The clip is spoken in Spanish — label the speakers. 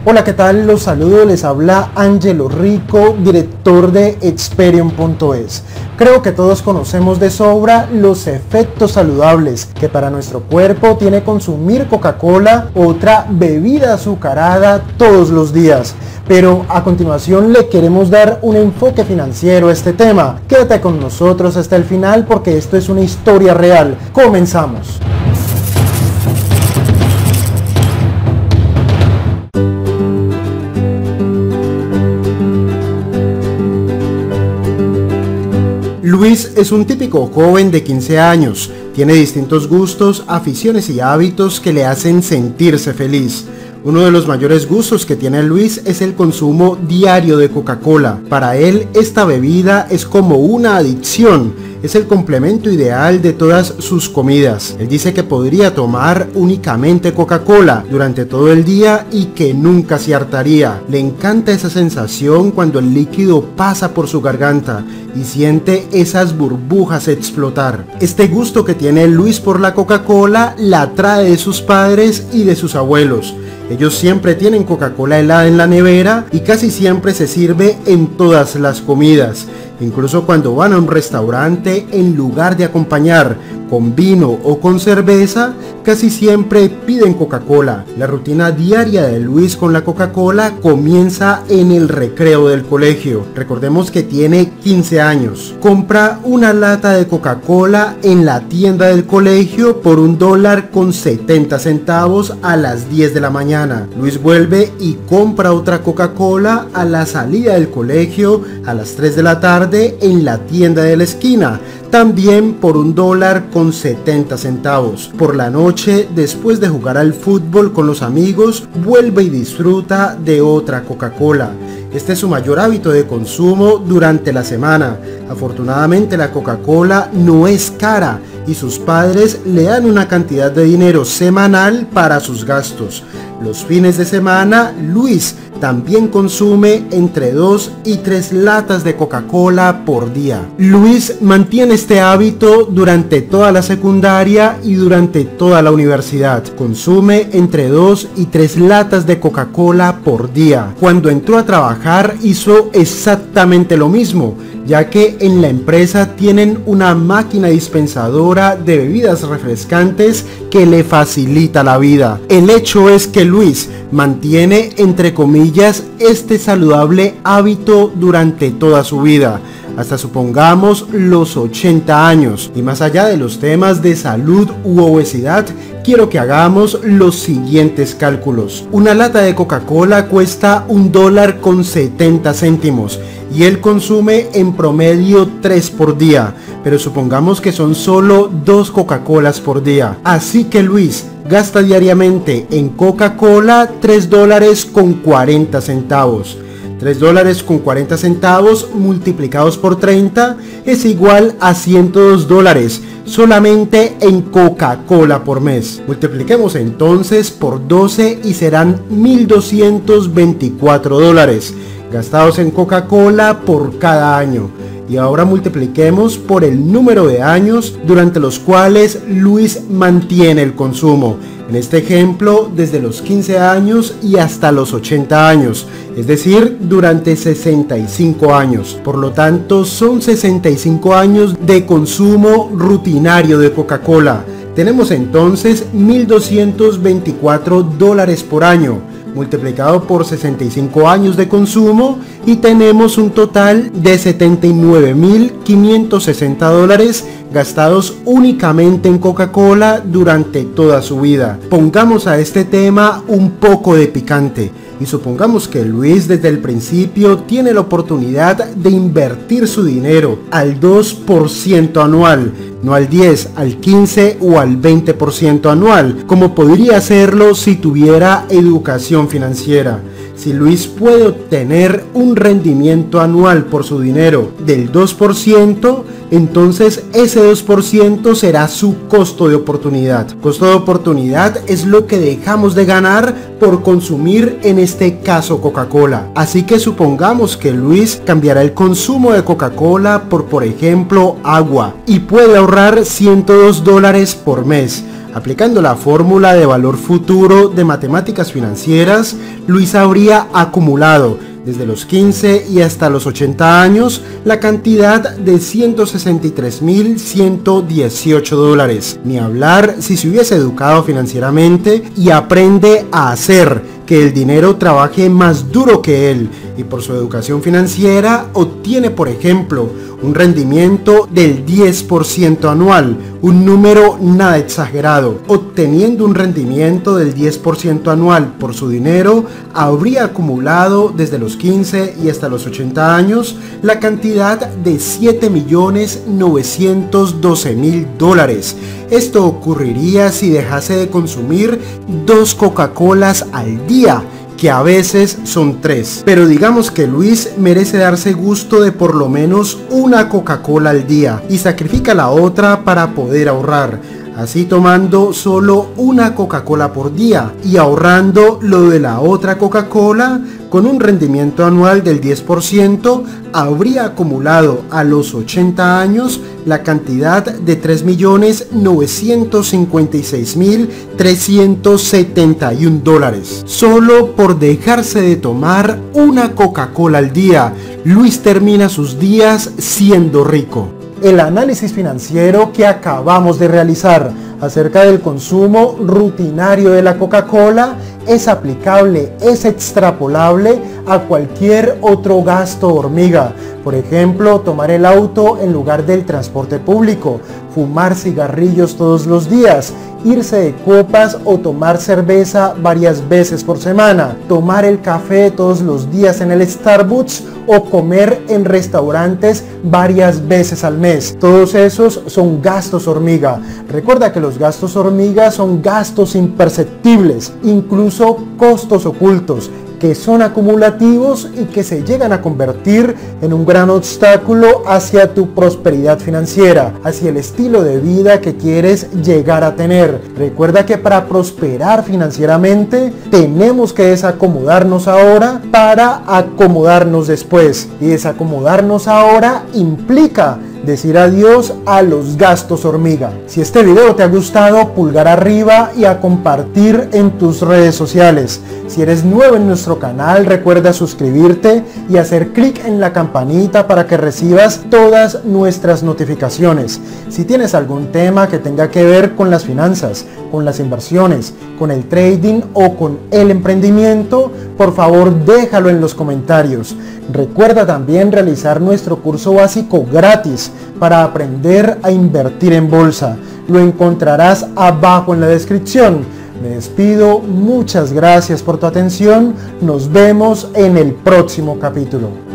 Speaker 1: Hola, ¿qué tal? Los saludo, les habla Ángelo Rico, director de Experian.es. Creo que todos conocemos de sobra los efectos saludables que para nuestro cuerpo tiene consumir Coca-Cola, otra bebida azucarada todos los días. Pero a continuación le queremos dar un enfoque financiero a este tema. Quédate con nosotros hasta el final porque esto es una historia real. Comenzamos. Luis es un típico joven de 15 años, tiene distintos gustos, aficiones y hábitos que le hacen sentirse feliz. Uno de los mayores gustos que tiene Luis es el consumo diario de Coca-Cola. Para él, esta bebida es como una adicción, es el complemento ideal de todas sus comidas. Él dice que podría tomar únicamente Coca-Cola durante todo el día y que nunca se hartaría. Le encanta esa sensación cuando el líquido pasa por su garganta y siente esas burbujas explotar. Este gusto que tiene Luis por la Coca-Cola la trae de sus padres y de sus abuelos. Ellos siempre tienen Coca-Cola helada en la nevera y casi siempre se sirve en todas las comidas. Incluso cuando van a un restaurante, en lugar de acompañar con vino o con cerveza, casi siempre piden Coca-Cola. La rutina diaria de Luis con la Coca-Cola comienza en el recreo del colegio. Recordemos que tiene 15 años. Compra una lata de Coca-Cola en la tienda del colegio por $1.70 a las 10 de la mañana. Luis vuelve y compra otra Coca-Cola a la salida del colegio a las 3 de la tarde en la tienda de la esquina, también por $1.70. Por la noche, después de jugar al fútbol con los amigos, vuelve y disfruta de otra Coca-Cola. Este es su mayor hábito de consumo durante la semana. Afortunadamente la Coca-Cola no es cara y sus padres le dan una cantidad de dinero semanal para sus gastos. Los fines de semana, Luis también consume entre 2 y 3 latas de Coca-Cola por día. Luis mantiene este hábito durante toda la secundaria y durante toda la universidad. Consume entre 2 y 3 latas de Coca-Cola por día. Cuando entró a trabajar hizo exactamente lo mismo, ya que en la empresa tienen una máquina dispensadora de bebidas refrescantes que le facilita la vida. El hecho es que Luis mantiene, entre comillas, este saludable hábito durante toda su vida, hasta supongamos los 80 años. Y más allá de los temas de salud u obesidad, quiero que hagamos los siguientes cálculos. Una lata de Coca-Cola cuesta $1.70 y él consume en promedio 3 por día, pero supongamos que son solo 2 Coca-Colas por día. Así que Luis gasta diariamente en Coca-Cola $3.40. $3.40 multiplicados por 30 es igual a $102 solamente en Coca-Cola por mes. Multipliquemos entonces por 12 y serán $1.224 gastados en Coca-Cola por cada año. Y ahora multipliquemos por el número de años durante los cuales Luis mantiene el consumo. En este ejemplo, desde los 15 años y hasta los 80 años, es decir, durante 65 años. Por lo tanto, son 65 años de consumo rutinario de Coca-Cola. Tenemos entonces $1.224 por año, multiplicado por 65 años de consumo, y tenemos un total de $79.560 gastados únicamente en Coca-Cola durante toda su vida. Pongamos a este tema un poco de picante y supongamos que Luis desde el principio tiene la oportunidad de invertir su dinero al 2% anual, no al 10, al 15 o al 20% anual, como podría hacerlo si tuviera educación financiera. Si Luis puede obtener un rendimiento anual por su dinero del 2%, entonces ese 2% será su costo de oportunidad. Costo de oportunidad es lo que dejamos de ganar por consumir, en este caso, Coca-Cola. Así que supongamos que Luis cambiará el consumo de Coca-Cola por ejemplo, agua, y puede ahorrar $102 por mes. Aplicando la fórmula de valor futuro de matemáticas financieras, Luis habría acumulado desde los 15 y hasta los 80 años la cantidad de $163.118. Ni hablar si se hubiese educado financieramente y aprende a hacer que el dinero trabaje más duro que él, y por su educación financiera obtiene, por ejemplo, un rendimiento del 10% anual, un número nada exagerado. Obteniendo un rendimiento del 10% anual por su dinero, habría acumulado desde los 15 y hasta los 80 años la cantidad de $7.912.000. Esto ocurriría si dejase de consumir 2 Coca-Colas al día, que a veces son 3. Pero digamos que Luis merece darse gusto de por lo menos una Coca-Cola al día y sacrifica la otra para poder ahorrar, así tomando solo una Coca-Cola por día y ahorrando lo de la otra Coca-Cola. Con un rendimiento anual del 10%, habría acumulado a los 80 años la cantidad de $3.956.371. Solo por dejarse de tomar una Coca-Cola al día, Luis termina sus días siendo rico. El análisis financiero que acabamos de realizar acerca del consumo rutinario de la Coca-Cola es aplicable, es extrapolable a cualquier otro gasto hormiga. Por ejemplo, tomar el auto en lugar del transporte público, fumar cigarrillos todos los días, irse de copas o tomar cerveza varias veces por semana, tomar el café todos los días en el Starbucks o comer en restaurantes varias veces al mes. Todos esos son gastos hormiga. Recuerda que los gastos hormiga son gastos imperceptibles, incluso costos ocultos, que son acumulativos y que se llegan a convertir en un gran obstáculo hacia tu prosperidad financiera, hacia el estilo de vida que quieres llegar a tener. Recuerda que para prosperar financieramente tenemos que desacomodarnos ahora para acomodarnos después, y desacomodarnos ahora implica decir adiós a los gastos hormiga. Si este video te ha gustado, pulgar arriba y a compartir en tus redes sociales. Si eres nuevo en nuestro canal, recuerda suscribirte y hacer clic en la campanita para que recibas todas nuestras notificaciones. Si tienes algún tema que tenga que ver con las finanzas, con las inversiones, con el trading o con el emprendimiento, por favor déjalo en los comentarios. Recuerda también realizar nuestro curso básico gratis para aprender a invertir en bolsa. Lo encontrarás abajo en la descripción. Me despido, muchas gracias por tu atención, nos vemos en el próximo capítulo.